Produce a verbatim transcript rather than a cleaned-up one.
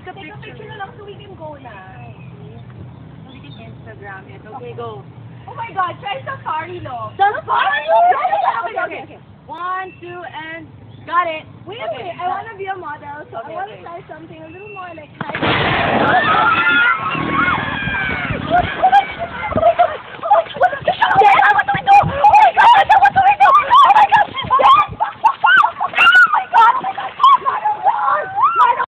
a Take a picture. picture na lang so we can go na. So we can Instagram it. Okay, go. Oh my God, try safari no. Safari? Okay, okay, okay. One, two, and got it. Wait, Okay. wait, I want to be a model, so Okay, I want to okay. try something a little more like high.